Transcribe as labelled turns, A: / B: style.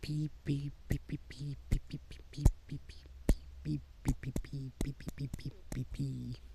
A: beep beep beep beep beep beep beep beep beep beep beep beep beep beep beep beep beep beep beep beep.